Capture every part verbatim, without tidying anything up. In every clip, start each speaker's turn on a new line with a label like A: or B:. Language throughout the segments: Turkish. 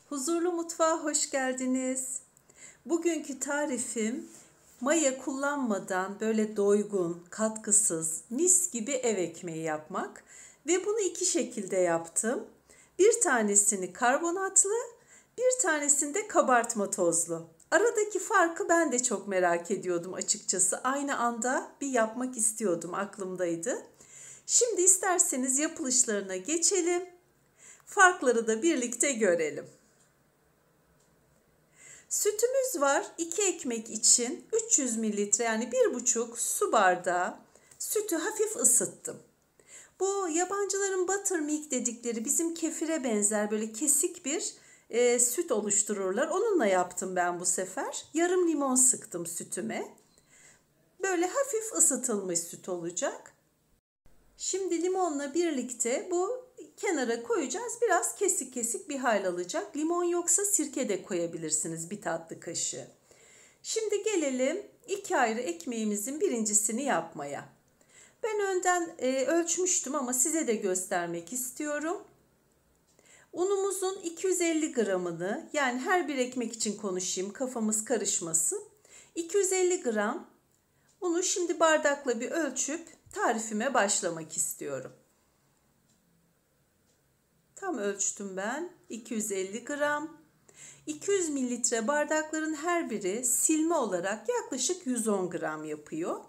A: Huzurlu Mutfağa hoş geldiniz. Bugünkü tarifim maya kullanmadan böyle doygun, katkısız, mis gibi ev ekmeği yapmak. Ve bunu iki şekilde yaptım. Bir tanesini karbonatlı, bir tanesini de kabartma tozlu. Aradaki farkı ben de çok merak ediyordum açıkçası. Aynı anda bir yapmak istiyordum, aklımdaydı. Şimdi isterseniz yapılışlarına geçelim. Farkları da birlikte görelim. Sütümüz var. iki ekmek için üç yüz mililitre yani bir buçuk su bardağı sütü hafif ısıttım. Bu yabancıların buttermilk dedikleri bizim kefire benzer böyle kesik bir e, süt oluştururlar. Onunla yaptım ben bu sefer. Yarım limon sıktım sütüme. Böyle hafif ısıtılmış süt olacak. Şimdi limonla birlikte bu kenara koyacağız. Biraz kesik kesik bir hal alacak. Limon yoksa sirke de koyabilirsiniz, bir tatlı kaşığı. Şimdi gelelim iki ayrı ekmeğimizin birincisini yapmaya. Ben önden e, ölçmüştüm ama size de göstermek istiyorum. Unumuzun iki yüz elli gramını, yani her bir ekmek için konuşayım kafamız karışmasın. iki yüz elli gram unu şimdi bardakla bir ölçüp tarifime başlamak istiyorum. Tam ölçtüm ben. iki yüz elli gram. iki yüz mililitre bardakların her biri silme olarak yaklaşık yüz on gram yapıyor.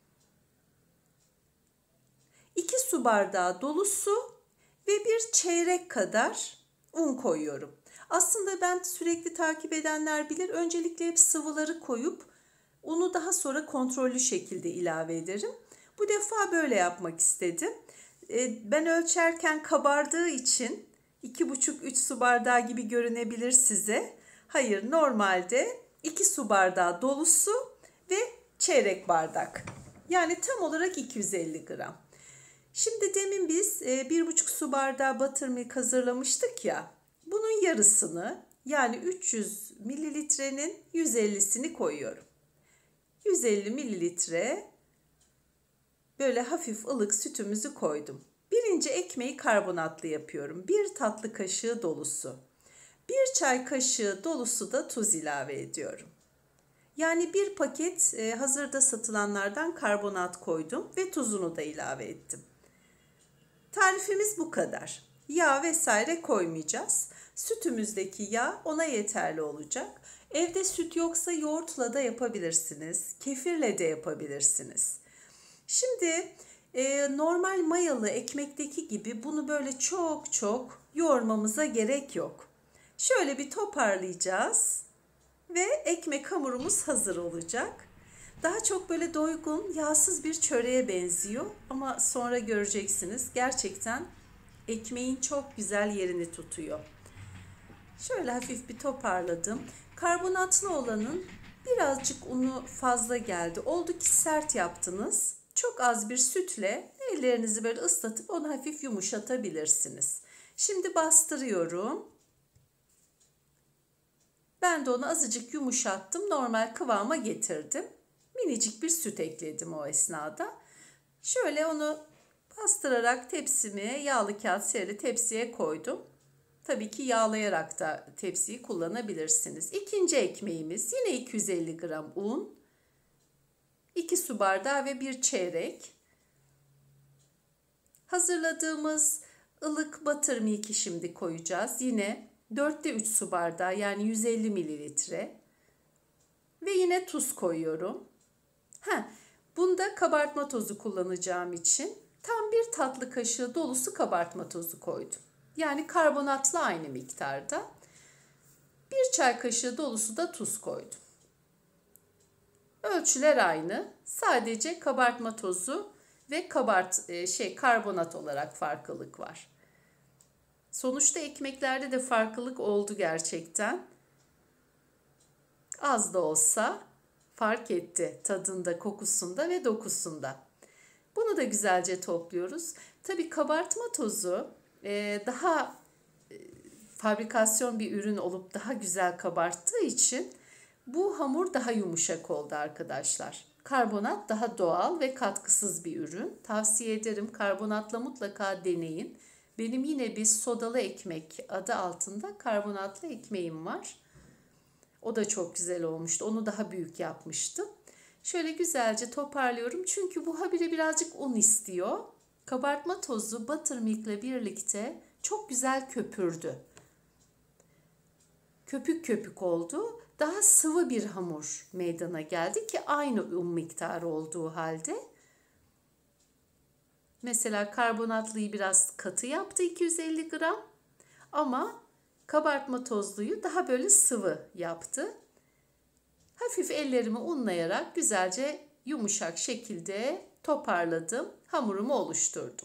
A: iki su bardağı dolusu ve bir çeyrek kadar un koyuyorum. Aslında ben sürekli takip edenler bilir. Öncelikle hep sıvıları koyup unu daha sonra kontrollü şekilde ilave ederim. Bu defa böyle yapmak istedim. Ben ölçerken kabardığı için iki buçuk üç su bardağı gibi görünebilir size. Hayır, normalde iki su bardağı dolusu ve çeyrek bardak. Yani tam olarak iki yüz elli gram. Şimdi demin biz bir buçuk su bardağı buttermilk hazırlamıştık ya. Bunun yarısını, yani üç yüz mililitrenin yüz ellisini koyuyorum. yüz elli mililitre böyle hafif ılık sütümüzü koydum. Birinci ekmeği karbonatlı yapıyorum. Bir tatlı kaşığı dolusu. Bir çay kaşığı dolusu da tuz ilave ediyorum. Yani bir paket e, hazırda satılanlardan karbonat koydum ve tuzunu da ilave ettim. Tarifimiz bu kadar. Yağ vesaire koymayacağız. Sütümüzdeki yağ ona yeterli olacak. Evde süt yoksa yoğurtla da yapabilirsiniz. Kefirle de yapabilirsiniz. Şimdi e, normal mayalı ekmekteki gibi bunu böyle çok çok yoğurmamıza gerek yok. Şöyle bir toparlayacağız ve ekmek hamurumuz hazır olacak. Daha çok böyle doygun, yağsız bir çöreğe benziyor ama sonra göreceksiniz gerçekten ekmeğin çok güzel yerini tutuyor. Şöyle hafif bir toparladım. Karbonatlı olanın birazcık unu fazla geldi. Oldu ki sert yaptınız. Çok az bir sütle ellerinizi böyle ıslatıp onu hafif yumuşatabilirsiniz. Şimdi bastırıyorum. Ben de onu azıcık yumuşattım. Normal kıvama getirdim. Minicik bir süt ekledim o esnada. Şöyle onu bastırarak tepsime, yağlı kağıt serili tepsiye koydum. Tabii ki yağlayarak da tepsiyi kullanabilirsiniz. İkinci ekmeğimiz yine iki yüz elli gram un, iki su bardağı ve bir çeyrek. Hazırladığımız ılık buttermilk'i şimdi koyacağız. Yine dörtte üç su bardağı, yani yüz elli mililitre. Ve yine tuz koyuyorum. Heh, bunda kabartma tozu kullanacağım için tam bir tatlı kaşığı dolusu kabartma tozu koydum. Yani karbonatla aynı miktarda. Bir çay kaşığı dolusu da tuz koydum. Ölçüler aynı. Sadece kabartma tozu ve kabart şey karbonat olarak farklılık var. Sonuçta ekmeklerde de farklılık oldu gerçekten. Az da olsa fark etti tadında, kokusunda ve dokusunda. Bunu da güzelce topluyoruz. Tabii kabartma tozu daha fabrikasyon bir ürün olup daha güzel kabarttığı için bu hamur daha yumuşak oldu arkadaşlar. Karbonat daha doğal ve katkısız bir ürün. Tavsiye ederim, karbonatla mutlaka deneyin. Benim yine bir sodalı ekmek adı altında karbonatlı ekmeğim var. O da çok güzel olmuştu. Onu daha büyük yapmıştım. Şöyle güzelce toparlıyorum. Çünkü bu habire birazcık un istiyor. Kabartma tozu buttermilk birlikte çok güzel köpürdü. Köpük köpük oldu. Daha sıvı bir hamur meydana geldi ki aynı un miktarı olduğu halde. Mesela karbonatlı'yı biraz katı yaptı iki yüz elli gram ama kabartma tozluyu daha böyle sıvı yaptı. Hafif ellerimi unlayarak güzelce yumuşak şekilde toparladım. Hamurumu oluşturdum.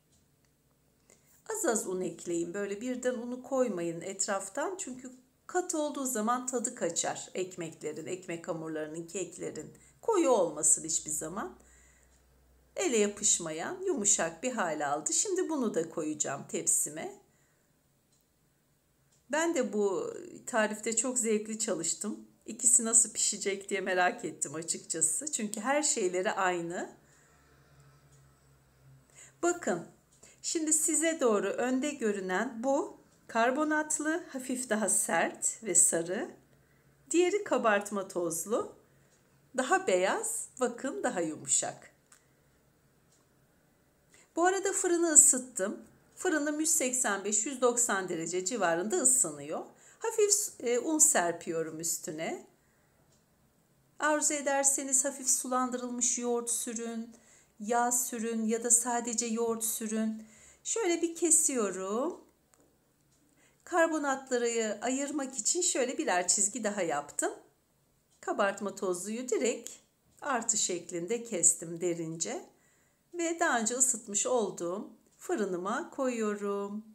A: Az az un ekleyin. Böyle birden unu koymayın etraftan. Çünkü katı olduğu zaman tadı kaçar ekmeklerin, ekmek hamurlarının, keklerin. Koyu olmasın hiçbir zaman. Ele yapışmayan yumuşak bir hal aldı. Şimdi bunu da koyacağım tepsime. Ben de bu tarifte çok zevkli çalıştım. İkisi nasıl pişecek diye merak ettim açıkçası. Çünkü her şeyleri aynı. Bakın, şimdi size doğru önde görünen bu karbonatlı, hafif daha sert ve sarı. Diğeri kabartma tozlu. Daha beyaz, bakın daha yumuşak. Bu arada fırını ısıttım. Fırınım yüz seksen beş yüz doksan derece civarında ısınıyor. Hafif e, un serpiyorum üstüne. Arzu ederseniz hafif sulandırılmış yoğurt sürün, yağ sürün ya da sadece yoğurt sürün. Şöyle bir kesiyorum. Karbonatları ayırmak için şöyle birer çizgi daha yaptım. Kabartma tozluyu direkt artı şeklinde kestim derince. Ve daha önce ısıtmış olduğum fırınıma koyuyorum.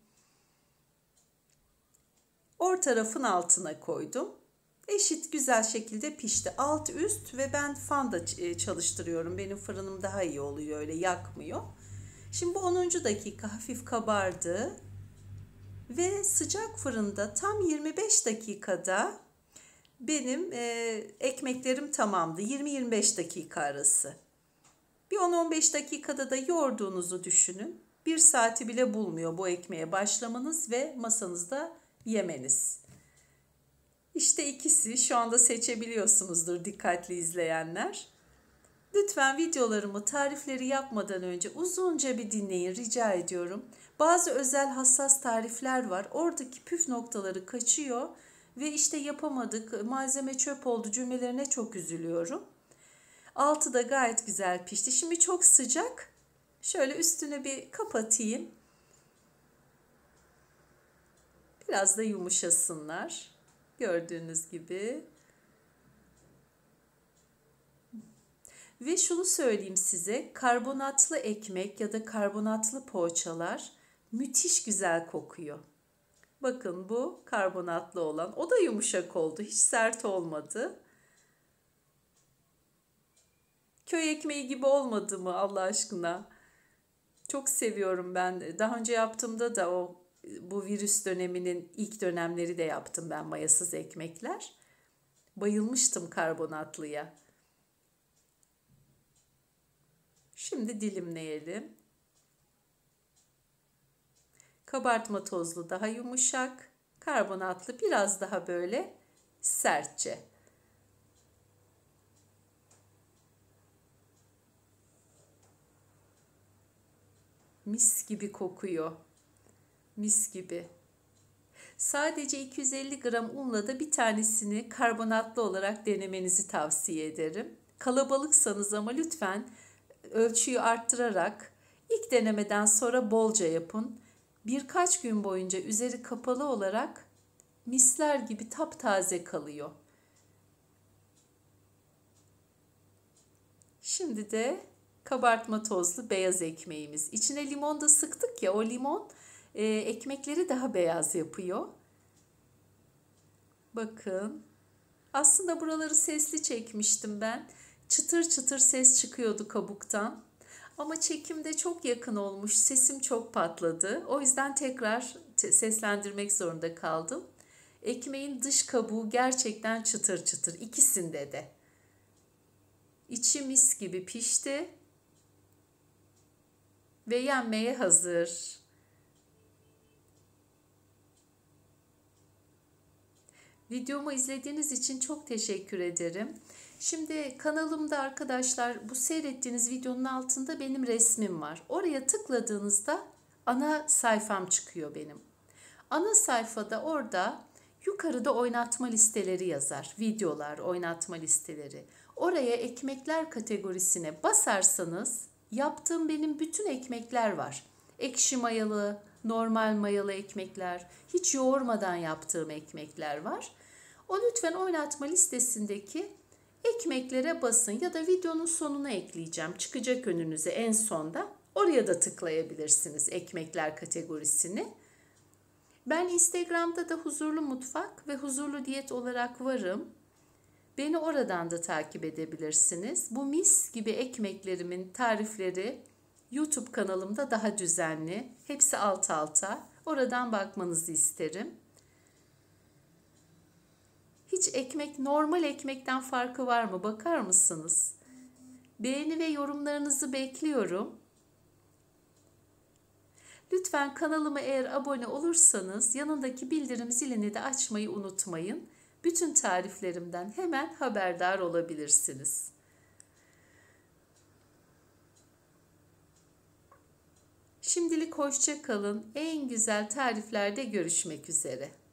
A: Orta tarafın altına koydum. Eşit güzel şekilde pişti. Alt üst ve ben fanda çalıştırıyorum. Benim fırınım daha iyi oluyor, öyle yakmıyor. Şimdi bu onuncu dakika hafif kabardı. Ve sıcak fırında tam yirmi beş dakikada benim e, ekmeklerim tamamdı. yirmi yirmi beş dakika arası. Bir on on beş dakikada da yoğurduğunuzu düşünün. Bir saati bile bulmuyor bu ekmeğe başlamanız ve masanızda yemeniz. İşte ikisi, şu anda seçebiliyorsunuzdur dikkatli izleyenler. Lütfen videolarımı, tarifleri yapmadan önce uzunca bir dinleyin rica ediyorum. Bazı özel hassas tarifler var. Oradaki püf noktaları kaçıyor ve işte yapamadık, malzeme çöp oldu cümlelerine çok üzülüyorum. Altı da gayet güzel pişti. Şimdi çok sıcak. Şöyle üstünü bir kapatayım. Biraz da yumuşasınlar. Gördüğünüz gibi. Ve şunu söyleyeyim size, karbonatlı ekmek ya da karbonatlı poğaçalar müthiş güzel kokuyor. Bakın bu karbonatlı olan, o da yumuşak oldu, hiç sert olmadı. Köy ekmeği gibi olmadı mı Allah aşkına? Çok seviyorum ben. Daha önce yaptığımda da o bu virüs döneminin ilk dönemleri de yaptım ben mayasız ekmekler. Bayılmıştım karbonatlıya. Şimdi dilimleyelim. Kabartma tozlu daha yumuşak, karbonatlı biraz daha böyle sertçe. Mis gibi kokuyor. Mis gibi. Sadece iki yüz elli gram unla da bir tanesini karbonatlı olarak denemenizi tavsiye ederim. Kalabalıksanız ama lütfen ölçüyü arttırarak ilk denemeden sonra bolca yapın. Birkaç gün boyunca üzeri kapalı olarak misler gibi taptaze kalıyor. Şimdi de kabartma tozlu beyaz ekmeğimiz. İçine limon da sıktık ya, o limon e, ekmekleri daha beyaz yapıyor. Bakın. Aslında buraları sesli çekmiştim ben. Çıtır çıtır ses çıkıyordu kabuktan. Ama çekimde çok yakın olmuş. Sesim çok patladı. O yüzden tekrar seslendirmek zorunda kaldım. Ekmeğin dış kabuğu gerçekten çıtır çıtır. İkisinde de. İçi mis gibi pişti. Ve yenmeye hazır. Videomu izlediğiniz için çok teşekkür ederim. Şimdi kanalımda arkadaşlar bu seyrettiğiniz videonun altında benim resmim var. Oraya tıkladığınızda ana sayfam çıkıyor benim. Ana sayfada orada yukarıda oynatma listeleri yazar. Videolar, oynatma listeleri. Oraya ekmekler kategorisine basarsanız yaptığım benim bütün ekmekler var. Ekşi mayalı, normal mayalı ekmekler, hiç yoğurmadan yaptığım ekmekler var. O lütfen oynatma listesindeki ekmeklere basın ya da videonun sonuna ekleyeceğim. Çıkacak önünüze en sonda. Oraya da tıklayabilirsiniz ekmekler kategorisini. Ben Instagram'da da Huzurlu Mutfak ve Huzurlu Diyet olarak varım. Beni oradan da takip edebilirsiniz. Bu mis gibi ekmeklerimin tarifleri YouTube kanalımda daha düzenli. Hepsi alt alta. Oradan bakmanızı isterim. Hiç ekmek normal ekmekten farkı var mı? Bakar mısınız? Beğeni ve yorumlarınızı bekliyorum. Lütfen kanalıma eğer abone olursanız yanındaki bildirim zilini de açmayı unutmayın. Bütün tariflerimden hemen haberdar olabilirsiniz. Şimdilik hoşça kalın. En güzel tariflerde görüşmek üzere.